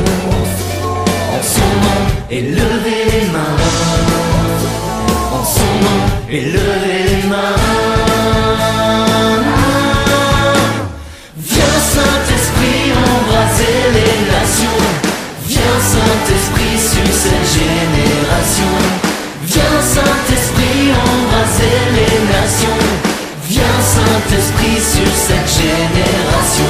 En son nom, élevez les mains. En son nom, élevez les mains. Viens Saint-Esprit embraser les nations. Viens Saint-Esprit sur cette génération. Viens Saint-Esprit embraser les nations. Viens Saint-Esprit sur cette génération.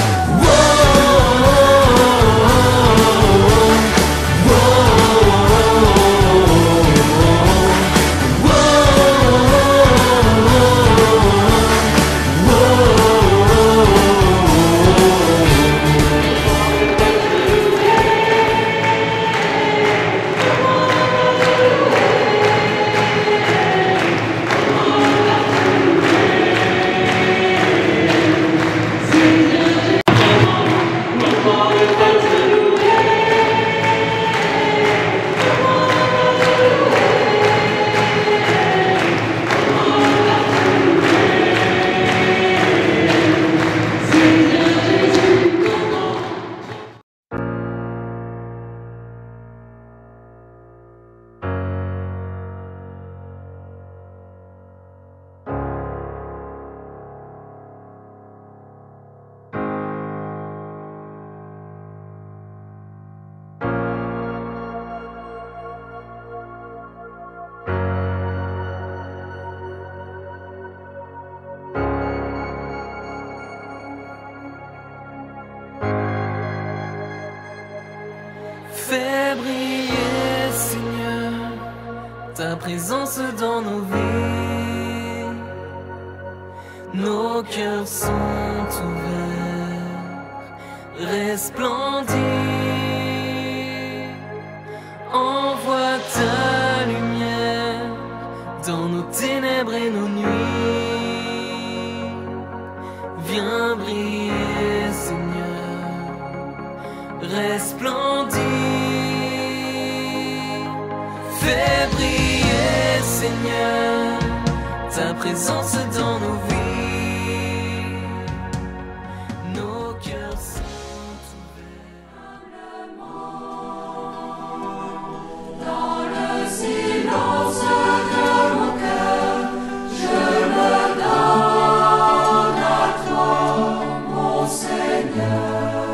Fais briller, Seigneur, ta présence dans nos vies. Nos cœurs sont ouverts, resplendis. Envoie ta lumière dans nos ténèbres et nos nuits. Viens briller, Seigneur, resplendis. Fais briller, Seigneur, ta présence dans nos vies. Nos cœurs sont ouverts. Dans le silence de mon cœur, je me donne à toi, mon Seigneur.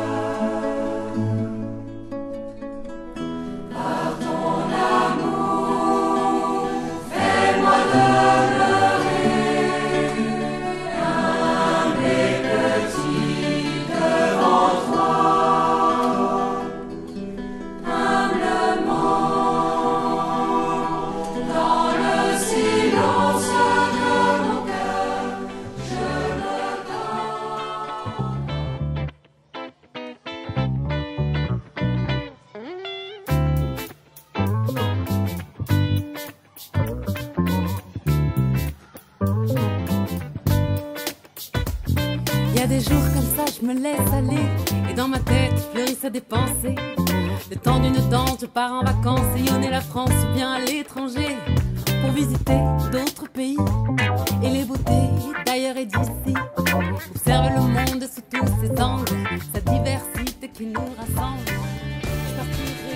Il y a des jours comme ça, je me laisse aller, et dans ma tête fleurissent des pensées. Le temps d'une danse, je pars en vacances, sillonner la France ou bien à l'étranger, pour visiter d'autres pays et les beautés d'ailleurs et d'ici. Observe le monde sous tous ses angles, sa diversité qui nous rassemble. Je partirai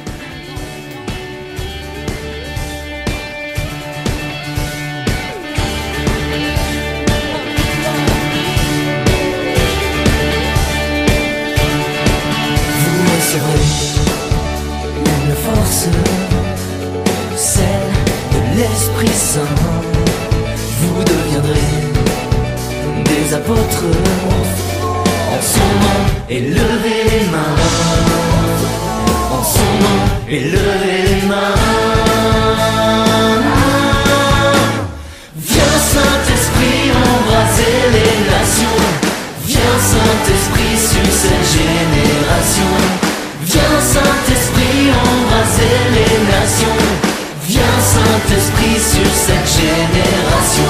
une force, celle de l'Esprit Saint. Vous deviendrez des apôtres. En son nom, élevez les mains. En son nom, élevez les mains. Viens Saint-Esprit embraser les nations. Viens Saint-Esprit sur cette génération. Viens Saint-Esprit embraser les nations. Viens Saint-Esprit sur cette génération.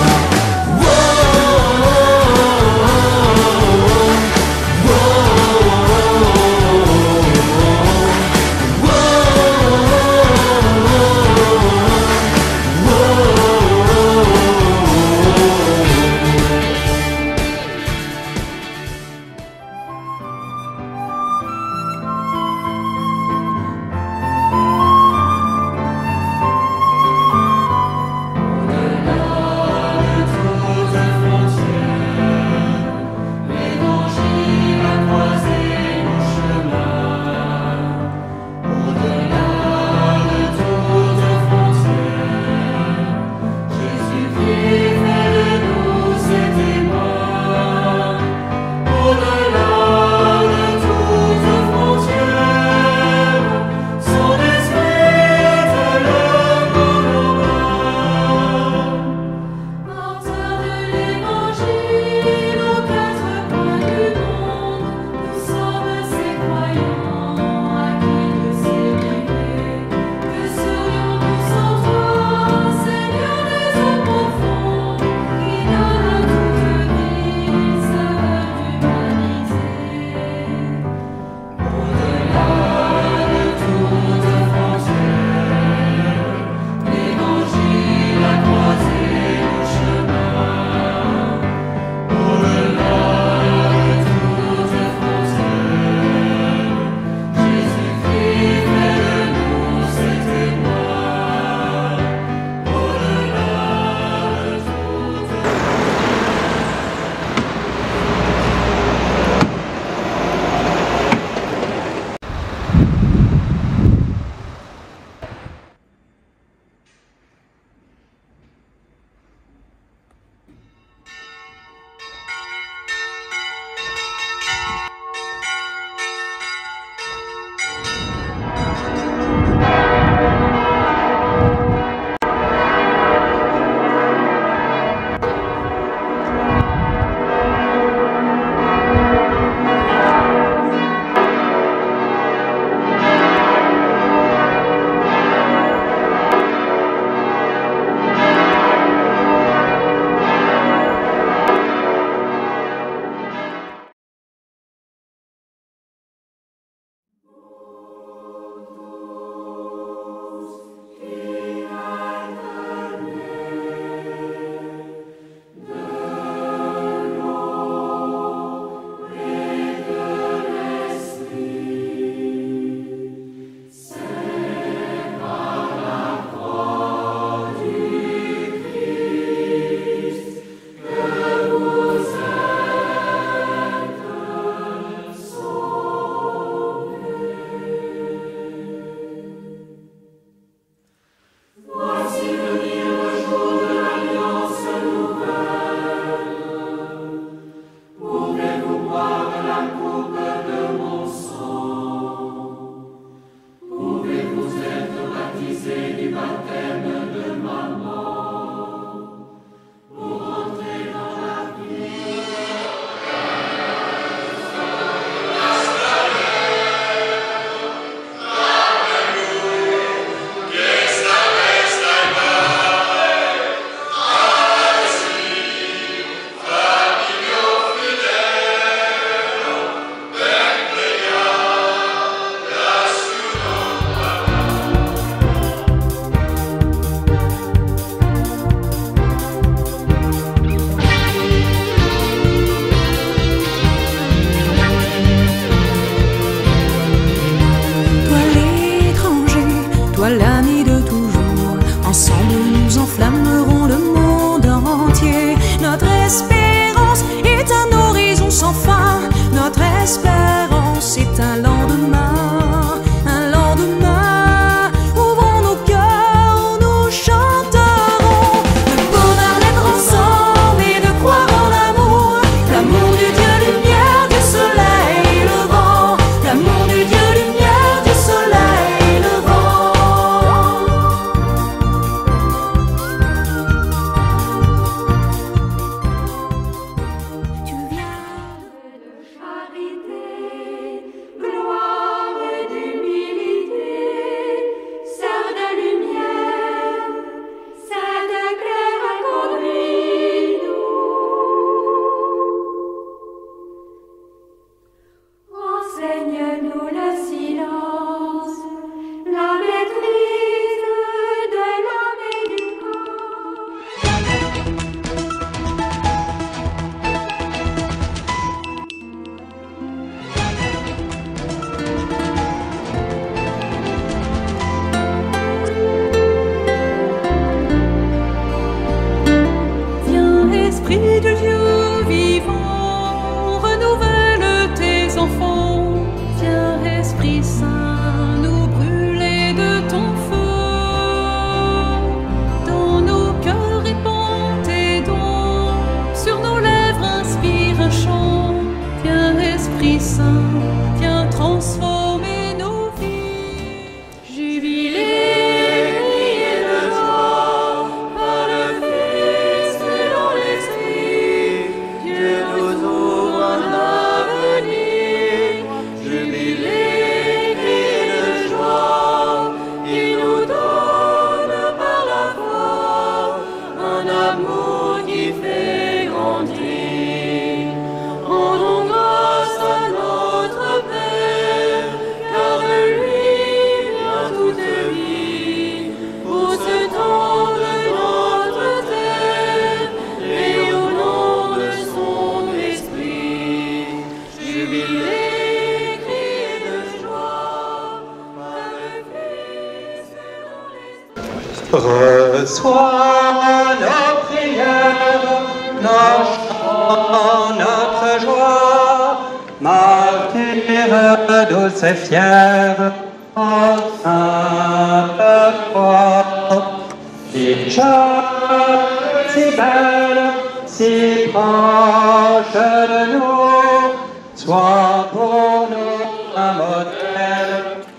Reçois nos prières, nos chants, notre joie, martyrs douce et fiers, en sainte foi. Si jeune, si belle, si proche de nous, sois pour nous un modèle,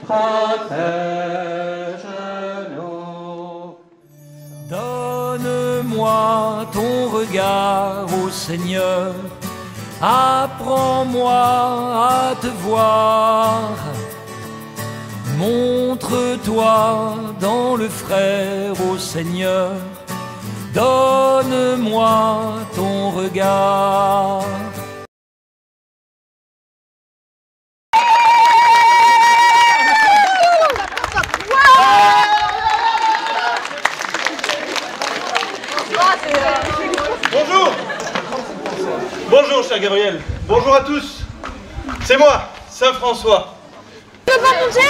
protège-nous. Donne-moi ton regard, ô Seigneur, apprends-moi à te voir. Montre-toi dans le frère, ô Seigneur, donne-moi ton regard. Bonjour. Bonjour cher Gabriel. Bonjour à tous. C'est moi, Saint François. Je peux pas manger.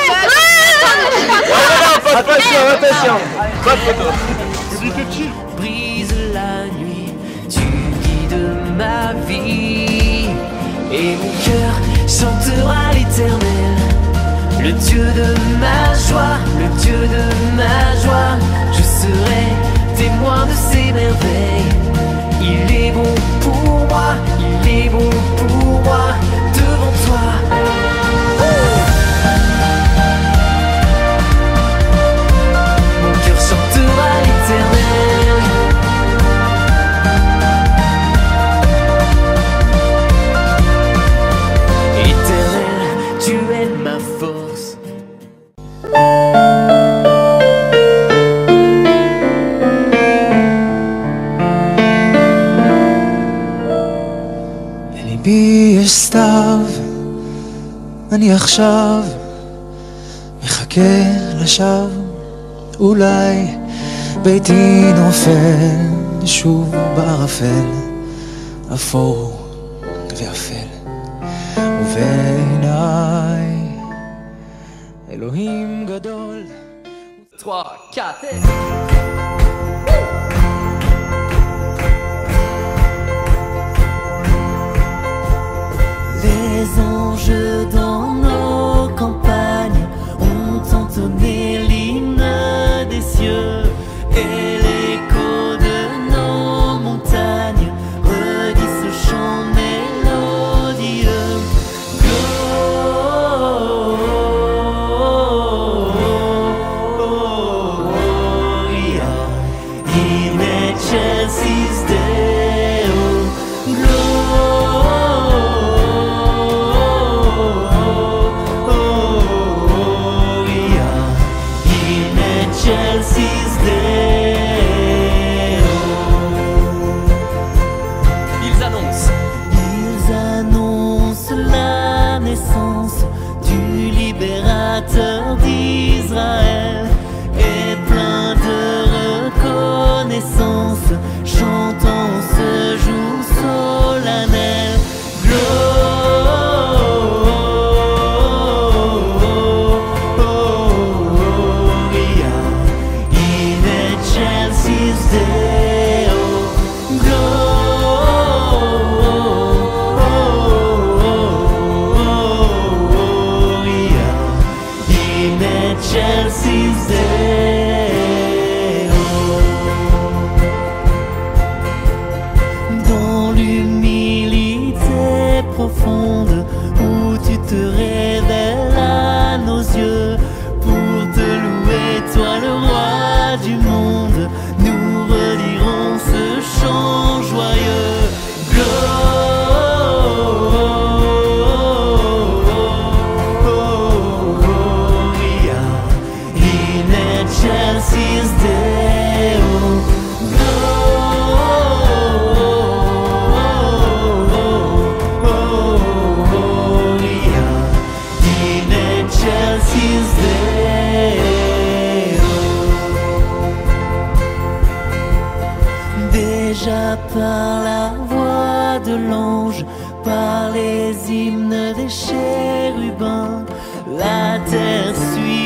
Pas de pression, attention. Pas de photo. Brise la nuit, tu guides ma vie, et mon cœur chantera l'Éternel, le Dieu de ma joie, le Dieu de ma joie. Je serai témoin de ses merveilles. Il est bon pour moi, il est bon pour moi, devant toi. Mon cœur chantera l'Éternel. Éternel, tu es ma force. ליבי יש סתיו, אני עכשיו מחכה לשווא, אולי ביתי נופל שוב בערפל, אפור ואפל, ובעיניי אלוהים גדול. 3, 4, et... Les anges dans nos campagnes ont entonné l'hymne des cieux, et l'écho de nos montagnes redit ce chant mélodieux. Gloria in excelsis Deo. Gloria in excelsis Deo. Ils annoncent la naissance du libérateur d'Israël, et plein de reconnaissance, chantant ce jour solennel. Gloria in excelsis Deo. Gloria in excelsis Deo. Dans l'humilité profonde où tu te révèles à nos yeux, pour te louer, toi le roi du monde, nous redirons ce chant joyeux. Gloria in excelsis Deo. Gloria in excelsis Deo. Déjà par la voix de l'ange, par les hymnes des chérubins, la terre suit